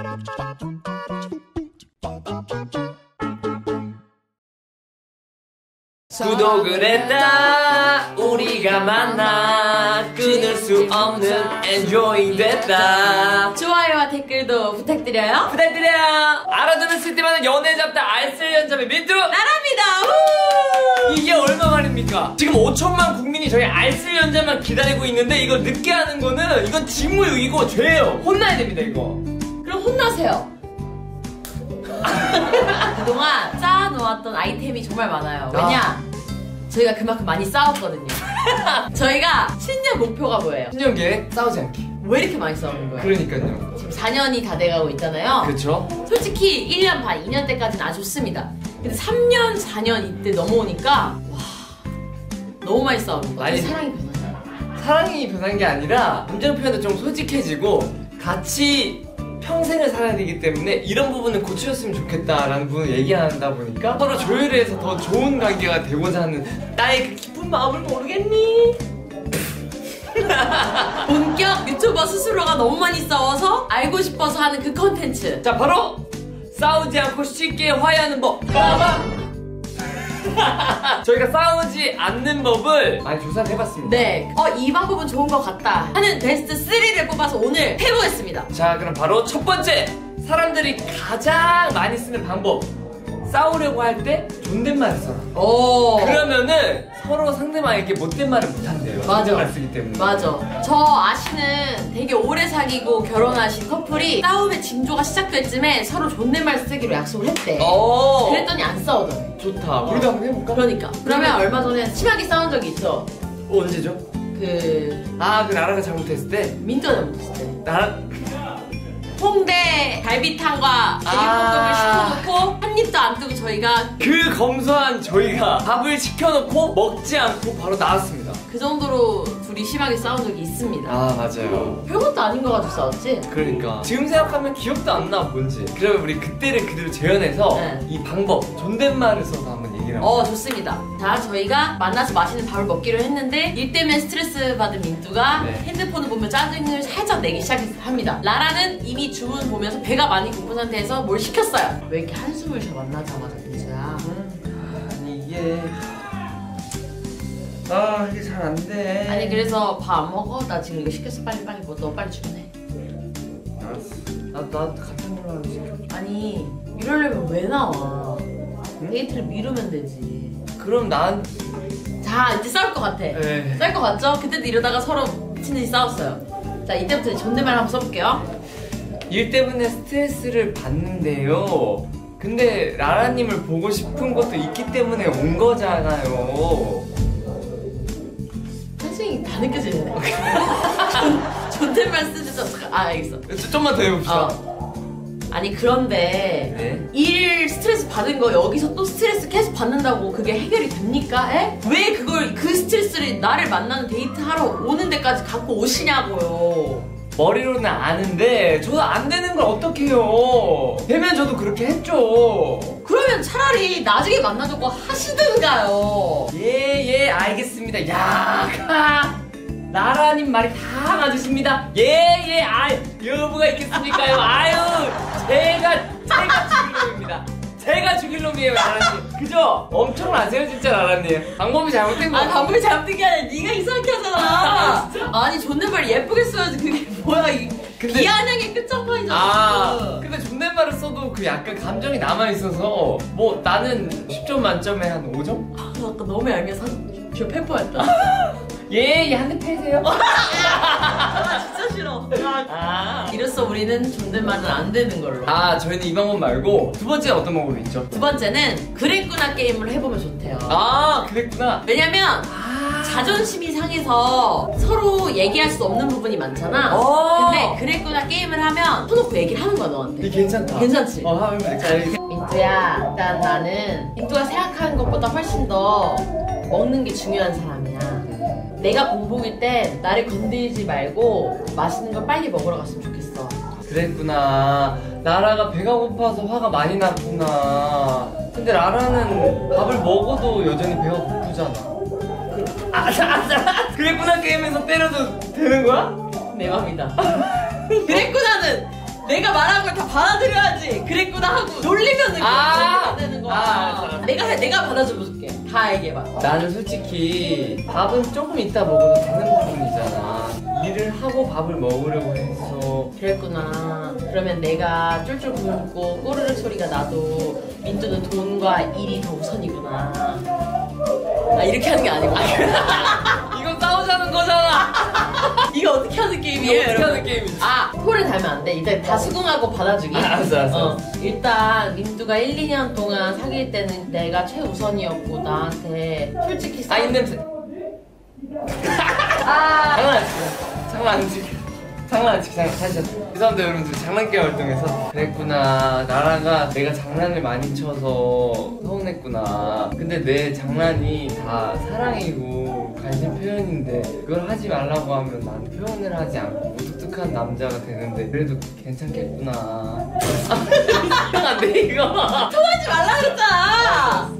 구독을 했다 우리가 만나 끊을 수 없는 엔조잉 됐다. 좋아요와 댓글도 부탁드려요. 알아두면 쓸데많은 연애 잡다 알쓸연잡의 민뚜 나랍니다. 이게 얼마 만입니까? 지금 5천만 국민이 저희 알쓸연잡만 기다리고 있는데 이거 늦게 하는 거는 이건 직무유기고 죄예요. 혼나야 됩니다 이거. 그럼 혼나세요. 그동안 쌓아놓았던 아이템이 정말 많아요. 왜냐? 저희가 그만큼 많이 싸웠거든요. 저희가 신년 목표가 뭐예요? 신년 계획 싸우지 않기. 왜 이렇게 많이 싸우는 거예요? 그러니까요. 지금 4년이 다 돼가고 있잖아요. 그렇죠. 솔직히 1년 반, 2년 때까지는 아주 좋습니다. 근데 3년, 4년 이때 넘어오니까 와 너무 많이 싸우는 거예요. 아니, 사랑이 변하잖아. 사랑이 변한 게 아니라 감정 표현도 좀 솔직해지고 같이 평생을 살아야 되기 때문에 이런 부분은 고쳐줬으면 좋겠다라는 부분을 얘기한다 보니까 서로 조율을 해서 더 좋은 관계가 되고자 하는 나의 그 깊은 마음을 모르겠니? 본격 유튜버 스스로가 너무 많이 싸워서 알고 싶어서 하는 그 컨텐츠. 자, 바로 싸우지 않고 쉽게 화해하는 법. 빠밤! 저희가 싸우지 않는 법을 많이 조사를 해봤습니다. 네, 이 방법은 좋은 것 같다 하는 베스트 3를 뽑아서 오늘 해보겠습니다. 자, 그럼 바로 첫 번째, 사람들이 가장 많이 쓰는 방법. 싸우려고 할 때 존댓말을 써라. 그러면은 서로 상대방에게 못된 말을 못한대요. 맞아. 존댓말 쓰기 때문에. 맞아. 저 아시는 되게 오래 사귀고 결혼하신 커플이 싸움의 징조가 시작될 쯤에 서로 존댓말 쓰기로 약속을 했대. 그랬더니 안 싸우더래. 좋다. 우리도 한번 해볼까? 그러니까. 그러면 얼마 전에 심하게 싸운 적이 있어. 언제죠? 그 나라가 잘못했을 때? 민트가 잘못했을 때. 나라... 홍대 갈비탕과 돼지볶음을 시켜놓고 한 입도 안 뜨고 저희가 그 검소한 저희가 밥을 시켜놓고 먹지 않고 바로 나왔습니다. 그 정도로 둘이 심하게 싸운 적이 있습니다. 맞아요. 별것도 아닌 거 가지고 싸웠지? 그러니까 지금 생각하면 기억도 안 나 뭔지. 그러면 우리 그때를 그대로 재현해서 네. 이 방법 존댓말을 써서 한번 얘기를 해볼까요? 좋습니다. 자, 저희가 만나서 맛있는 밥을 먹기로 했는데 일 때문에 스트레스 받은 민뚜가 핸드폰을 보며 짜증을 살짝 내기 시작합니다. 라라는 이미 주문 보면서 배가 많이 고픈 상태에서 뭘 시켰어요. 왜 이렇게 한숨을 쉬어 만나자마자 민수야? 아니 이게 잘 안 돼. 아니 그래서 밥 안 먹어? 나 지금 이거 시켰어. 빨리 뭐 너 빨리 주문해. 알았어. 나도 같은 걸로 하나 시켜. 아니 이러려면 왜 나와? 데이트를 미루면 되지. 그럼 난 자 이제 싸울 것 같아. 싸울 것 같죠? 그때도 이러다가 서로 미친 듯이 싸웠어요. 자 이때부터 존댓말 한번 써볼게요. 일 때문에 스트레스를 받는데요. 근데 라라님을 보고 싶은 것도 있기 때문에 온 거잖아요. 사실 다 느껴지네. 존댓말 쓰지 좀. 알겠어. 좀만 더 해봅시다. 아니 그런데 일 스트레스 받은 거 여기서 또 스트레스 계속 받는다고 그게 해결이 됩니까? 왜 그걸 그 스트레스를 나를 만나는 데이트하러 오는 데까지 갖고 오시냐고요. 머리로는 아는데 저도 안 되는 걸 어떡해요. 되면 저도 그렇게 했죠. 그러면 차라리 나중에 만나자고 하시든가요. 예 알겠습니다. 야 나라님 말이 다 맞으십니다. 여부가 있겠습니까요? 제가 죽일 놈입니다. 제가 죽일 놈이에요, 나라님. 그죠? 엄청나세요, 진짜 나라님. 방법이 잘못된 거야. 방법이 잘못된 게 아니라 네가 이상하게 하잖아. 아니 존댓말 예쁘게 써야지. 그게 뭐야 비아냥의 끝장판이잖아. 근데 존댓말을 써도 그 약간 감정이 남아있어서 뭐 나는 10점 만점에 한 5점? 아까 너무 얄미워서 저 페퍼였다. 한 대 패세요. 진짜 싫어. 이로써 우리는 존댓말은 안 되는 걸로. 저희는 이 방법 말고 두 번째는 어떤 방법이 있죠? 두 번째는 그랬구나 게임을 해보면 좋대요. 그랬구나. 왜냐면 자존심이 상해서 서로 얘기할 수 없는 부분이 많잖아. 근데 그랬구나 게임을 하면 터놓고 얘기를 하는 거야 너한테. 이게 괜찮다. 괜찮지? 하면 돼. 민뚜야, 일단 나는 민뚜가 생각하는 것보다 훨씬 더 먹는 게 중요한 사람이야. 내가 공복일 때 나를 건드리지 말고 맛있는 걸 빨리 먹으러 갔으면 좋겠어. 그랬구나. 라라가 배가 고파서 화가 많이 났구나. 근데 라라는 밥을 먹어도 여전히 배가 고프잖아. 그랬구나 게임에서 때려도 되는 거야? 내 맘이다. 그랬구나는 내가 말한 걸 다 받아들여야지. 그랬구나 하고 놀리면 안 되는 거야. 내가 받아줘볼게. 다 얘기해봐. 나는 솔직히 밥은 조금 이따 먹어도 되는 부분이잖아. 일을 하고 밥을 먹으려고 해서. 그랬구나. 그러면 내가 쫄쫄 굶고 꼬르륵 소리가 나도 민두는 돈과 일이 더 우선이구나. 아, 이렇게 하는 게 아니고. 이거 싸우자는 거잖아. 이거 어떻게 하는 게임이에요? 어떻게 하는 게임이지? 아, 토를 달면 안 돼. 일단 다 수긍하고 받아주기. 알았어. 일단 민두가 1, 2년 동안 사귈 때는 내가 최우선이었고 나한테 솔직히 입냄새. 장난 안 치고 다시 죄송합니다 여러분들. 장난게임 활동에서 그랬구나. 나라가 내가 장난을 많이 쳐서 서운했구나. 근데 내 장난이 다 사랑이고 관심 표현인데 그걸 하지 말라고 하면 난 표현을 하지 않고 무뚝뚝한 남자가 되는데 그래도 괜찮겠구나. 안 돼 이거. 통하지 말라 그랬잖아.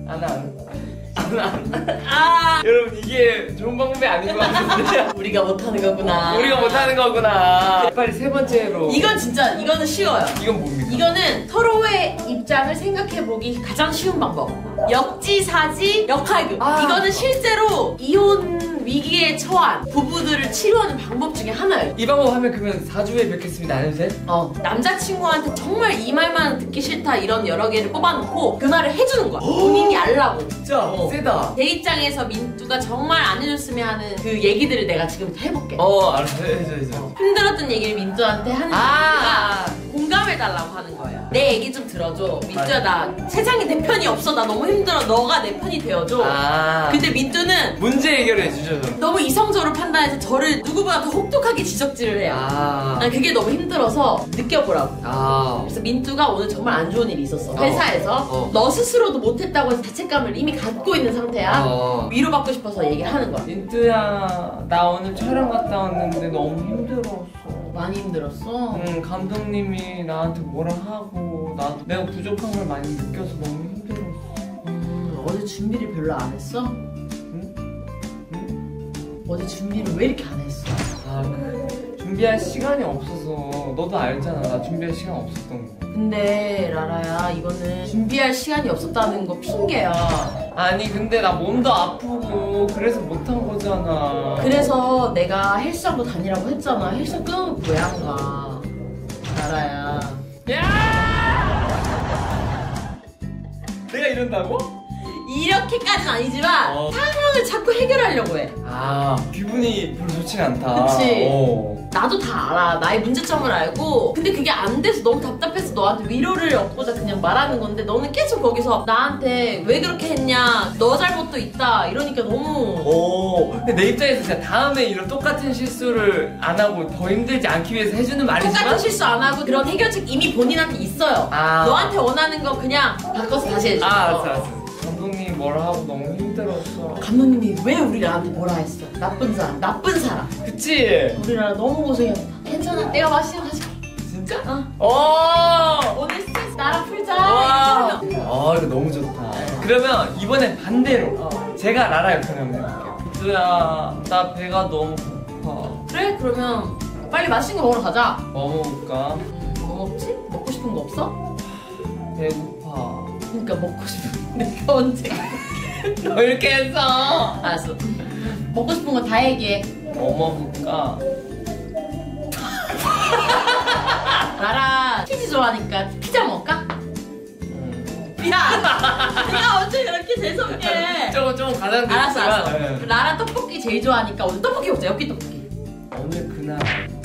여러분 이게 좋은 방법이 아닌 것 같은데. 우리가 못하는 거구나. 우리가 못하는 거구나. 빨리 세 번째로. 이거는 쉬워요. 이건 뭡니까? 이거는 서로의 입장을 생각해보기 가장 쉬운 방법. 역지사지 역할극. 이거는 실제로 이혼 위기에 처한 부부들을 치료하는 방법 중에 하나예요. 이 방법 하면 그러면 4주에 뵙겠습니다. 아니면 셋? 남자친구한테 정말 이 말만 듣기 싫다 이런 여러 개를 뽑아놓고 그 말을 해주는 거야. 본인이 알라고. 진짜 세다. 내 입장에서 민두가 정말 안 해줬으면 하는 그 얘기들을 내가 지금부터 해볼게. 알았어. 해줘. 힘들었던 얘기를 민두한테 하는 민두가 공감해달라고 하는 거예요. 내 얘기 좀 들어줘. 민두야, 나 세상에 내 편이 없어. 나 너무 힘들어. 너가 내 편이 되어줘. 근데 민두는 문제 해결해 주죠. 너무 이성적으로 판단해서 저를 누구보다 더 혹독하게 지적질을 해요. 난 그게 너무 힘들어서 느껴보라고. 그래서 민두가 오늘 정말 안 좋은 일이 있었어. 회사에서 너 스스로도 못했다고 해서 자책감을 이미 갖고 있는 상태야. 위로받고 싶어서 얘기를 하는 거야. 민두야, 나 오늘 촬영 갔다 왔는데 너무 힘들었어. 많이 힘들었어? 감독님이 나한테 뭐라 하고 나도 내가 부족한 걸 많이 느껴서 너무 힘들었어. 어제 준비를 별로 안 했어? 어제 준비를 왜 이렇게 안 했어? 준비할 시간이 없어서. 너도 알잖아, 나 준비할 시간 없었던 거. 근데 라라야, 이거는 준비할 시간이 없었다는 거 핑계야. 아니 근데 나 몸도 아프고 그래서 못한 거잖아. 그래서 내가 헬스장도 다니라고 했잖아. 헬스장 끊어놓고 왜 안 가? 라라야. 내가 이런다고? 이렇게까지는 아니지만 상황을 자꾸 해결하려고 해. 기분이 별로 좋지가 않다. 그치? 나도 다 알아. 나의 문제점을 알고. 근데 그게 안 돼서 너무 답답해서 너한테 위로를 얻고자 그냥 말하는 건데 너는 계속 거기서 나한테 왜 그렇게 했냐, 너 잘못도 있다 이러니까 너무. 근데 내 입장에서 진짜 다음에 이런 똑같은 실수를 안 하고 더 힘들지 않기 위해서 해주는 말이지만 똑같은 실수 안 하고 그런 해결책 이미 본인한테 있어요. 너한테 원하는 거 그냥 바꿔서 다시 해줘. 알았어. 감독님이 뭐라 하고 너무 힘들었어. 감독님이 왜 우리 나한테 뭐라 했어? 나쁜 사람. 그치? 우리 나라 너무 고생했다. 괜찮아, 내가 마시고 가자. 진짜? 오늘 스트레스 나랑 풀자. 이거 너무 좋다. 그러면 이번엔 반대로 제가 라라 역할을 한번 해볼게요. 민두야, 나 배가 너무 고파. 그래? 그러면 빨리 맛있는 거 먹으러 가자. 뭐 먹을까? 뭐 먹지? 먹고 싶은 거 없어? 배고파. 그러니까 먹고 싶은 내가 언제 너 이렇게 했어. 알았어. 먹고 싶은 거 다 얘기해. 뭐 먹을까? 라라 치즈 좋아하니까 피자 먹을까? 야! 내가 언제 그렇게 재수없게. 조금 가장 알았어. 라라 떡볶이 제일 좋아하니까 오늘 떡볶이 먹자. 엽기 떡볶이. 오늘 그날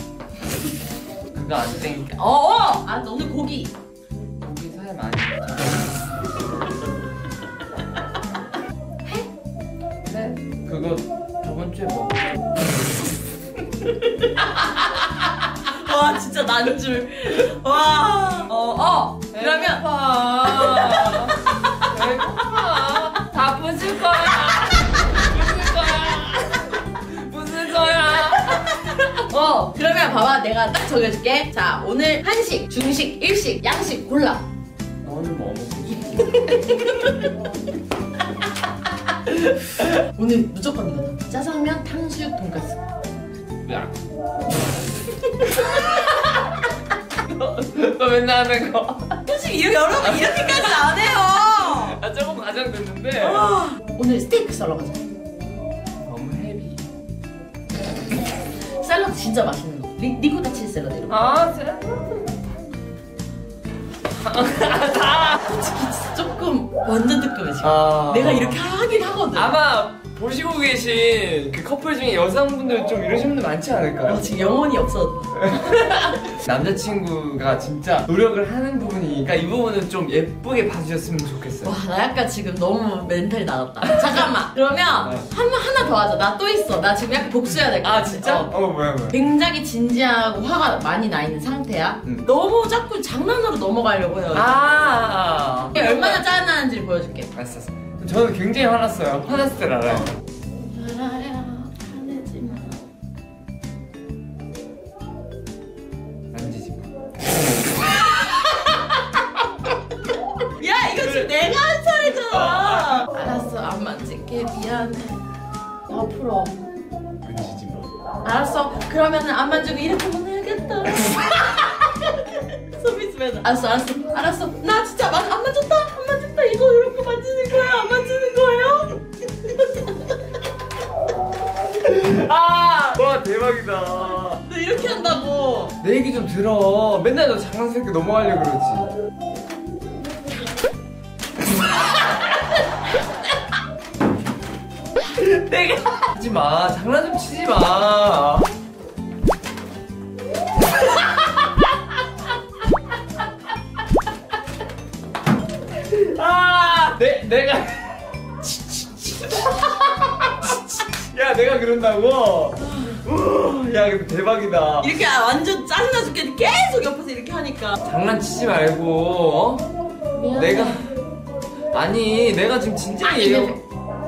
그거 안 땡겨. 알았어. 오늘 고기. 고기 살 많이 먹자. 해? 그거 저번 주에 먹었어. 와, 진짜 난 줄. 와. 그러면 배고파. 다 부술 거야. 부술 거야. 그러면 봐봐. 내가 딱 정해줄게. 자, 오늘 한식, 중식, 일식, 양식 골라. 너는 뭐 먹고 싶어? 오늘 무조건 이거다. 짜장면, 탕수육, 돈까스. 야. 너 맨날 하는 거. 솔직히 여러분 이렇게까지 안 해요. 아 조금 과장됐는데. 오늘 스테이크 썰러 가자. 너무 헤비. 샐러드 진짜 맛있는 거. 리코타 치즈 샐러드 이런 거. 아 진짜. 솔직히 진짜 조금 완전 뜨끔해 지금. 아. 내가 이렇게 하긴 하거든. 아마 보시고 계신 그 커플 중에 여성분들 좀 이러신 분들 많지 않을까요? 지금 영혼이 없어. 남자친구가 진짜 노력을 하는 부분이니까 이 부분은 좀 예쁘게 봐주셨으면 좋겠어요. 와, 나 약간 지금 너무 멘탈이 나갔다. 잠깐만. 그러면 하나 더 하자. 나 또 있어. 나 지금 약간 복수해야 될 것 같아. 아 진짜? 뭐야. 굉장히 진지하고 화가 많이 나 있는 상태야. 너무 자꾸 장난으로 넘어가려고 해요. 아. 얼마나 짜증나는지를 보여줄게. 알았어. 저는 굉장히 화났어요. 화났을 때 알아요. 화내지 마. 만지지 마. 야, 이거 지금 내가 한 차례잖아. 알았어, 안 만질게. 미안해. 앞으로. 만지지 마. 알았어. 그러면은 안 만지고 이렇게만 해야겠다. 서비스 매너. 알았어. 나 진짜 안 만졌다. 이거 이렇게 만지는 거야? 안 만지는 거예요? 아! 와 대박이다. 너 이렇게 한다고. 내 얘기 좀 들어. 맨날 너 장난스럽게 넘어가려고 그러지. 내가 하지 마. 장난 좀 치지 마. 내가 야 내가 그런다고? 야 근데 대박이다. 이렇게 완전 짜증나 죽겠는데 계속 옆에서 이렇게 하니까. 장난치지 말고 미안해. 내가 지금 진지하게 얘기하고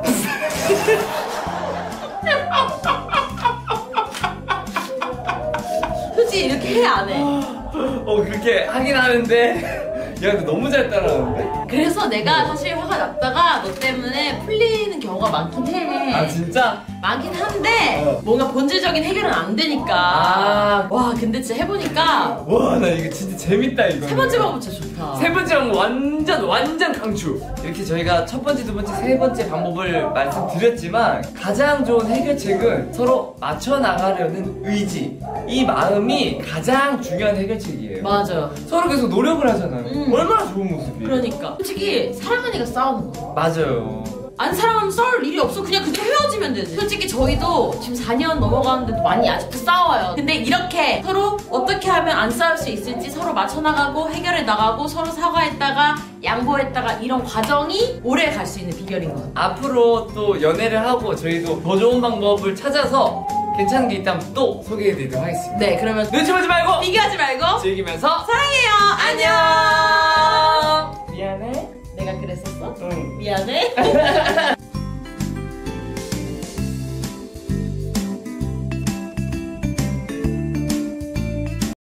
솔직히 이렇게 해 안 해? 그렇게 하긴 하는데 야 근데 너무 잘 따라하는데? 그래서 내가 사실 화가 났다가 너 때문에 풀리는 경우가 많긴 해. 아 진짜? 많긴 한데 뭔가 본질적인 해결은 안 되니까. 와 근데 진짜 해보니까 와 나 이거 진짜 재밌다 이거. 세 번째 방법 진짜 좋다. 세 번째 방법 완전 강추. 이렇게 저희가 첫 번째, 두 번째, 세 번째 방법을 말씀드렸지만 가장 좋은 해결책은 서로 맞춰 나가려는 의지. 이 마음이 가장 중요한 해결책이에요. 맞아요. 서로 계속 노력을 하잖아요. 얼마나 좋은 모습이에요. 그러니까 솔직히 사랑하니까 싸우는 거. 맞아요. 안 사랑하면 싸울 일이 없어. 그냥 헤어지면 되지. 솔직히 저희도 지금 4년 넘어가는데도 많이 아직도 싸워요. 근데 이렇게 서로 어떻게 하면 안 싸울 수 있을지 서로 맞춰나가고 해결해 나가고 서로 사과했다가 양보했다가 이런 과정이 오래 갈 수 있는 비결인 것 같아요. 앞으로 또 연애를 하고 저희도 더 좋은 방법을 찾아서 괜찮은 게 있다면 또 소개해드리도록 하겠습니다. 네, 그러면 눈치 보지 말고 비교하지 말고 즐기면서 사랑해요. 안녕. 미안해. 내가 그랬었어? 응. 미안해.